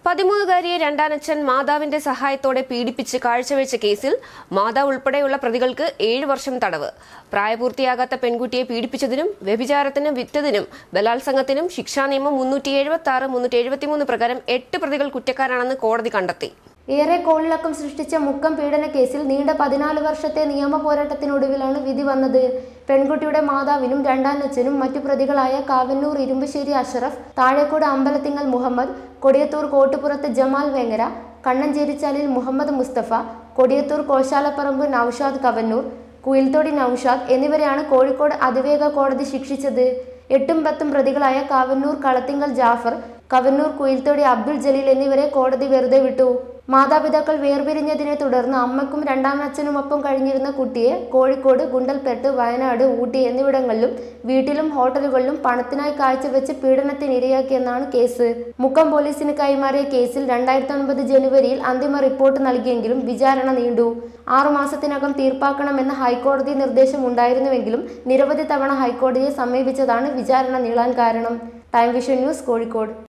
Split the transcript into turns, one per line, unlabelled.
13കാരിയെ രണ്ടാനച്ഛൻ മാതാവിന്റെ സഹായത്തോടെ പീഡിപ്പിച്ച് കാഴ്ചവെച്ച കേസിൽ മാതാവ് ഉൾപ്പെടെയുള്ള പ്രതികൾക്ക് 7 വർഷം തടവ്. പ്രായപൂർത്തിയാകാത്ത പെൺകുട്ടിയെ പീഡിപ്പിച്ചതിനും വ്യഭിചാരത്തിനും വിറ്റതിനും ബലാത്സംഗത്തിനും ശിക്ഷാനിയമം 376, 373 പ്രകാരം 8 പ്രതികൾ കുറ്റക്കാരാണെന്ന് കോടതി കണ്ടെത്തി.
ഏറെ കോളിളക്കം സൃഷ്ടിച്ച മുക്കം പീഡന കേസിൽ നീണ്ട 14 വർഷത്തെ നിയമ പോരാട്ടത്തിനൊടുവിലാണ് വിധി വന്നത്. പെൺകുട്ടിയുടെ മാതാവിനും രണ്ടാനച്ഛനും മറ്റു പ്രതികളായ കാവന്നൂർ ഇരുമ്പശ്ശേരി അഷറഫ്, താഴേക്കോട് അമ്പലത്തിങ്ങൽ മുഹമ്മദ്, കൊടിയത്തൂർ കോട്ടുപുറത്ത് ജമാൽ വേങ്ങര, കണ്ണഞ്ചേരിച്ചാലിൽ മുഹമ്മദ് മുസ്തഫ, കൊടിയത്തൂർ കോശാലപ്പറമ്പ് നൌഷാദ് കവന്നൂർ, കുയിൽത്തോടി നൌഷാദ് എന്നിവരെയാണ് കോഴിക്കോട് അതിവേഗ കോടതി ശിക്ഷിച്ചത്. 8ഉം 10ഉം പ്രതികളായ കാവന്നൂർ കളത്തിങ്കൽ ജാഫർ, കവന്നൂർ കുയിൽത്തോടി അബ്ദുൽ ജലീൽ എന്നിവരെ കോടതി വെറുതെ വിട്ടു. മാതാപിതാക്കൾ വേർപിരിഞ്ഞതിനെ തുടർന്ന് അമ്മയ്ക്കും രണ്ടാനച്ഛനുമൊപ്പം കഴിഞ്ഞിരുന്ന കുട്ടിയെ കോഴിക്കോട്, ഗുണ്ടൽപേട്ട്, വയനാട്, ഊട്ടി എന്നിവിടങ്ങളിലും വീട്ടിലും ഹോട്ടലുകളിലും പണത്തിനായി കാഴ്ചവെച്ച് പീഡനത്തിനിരയാക്കിയെന്നാണ് കേസ്. മുക്കം പോലീസിന് കൈമാറിയ കേസിൽ 2009 ജനുവരിയിൽ അന്തിമ റിപ്പോർട്ട് നൽകിയെങ്കിലും വിചാരണ നീണ്ടു. 6 മാസത്തിനകം തീർപ്പാക്കണമെന്ന ഹൈക്കോടതി നിർദ്ദേശം ഉണ്ടായിരുന്നുവെങ്കിലും നിരവധി തവണ ഹൈക്കോടതിയെ സമീപിച്ചതാണ് വിചാരണ നീളാൻ കാരണം. Time Vision News, Kozhikode.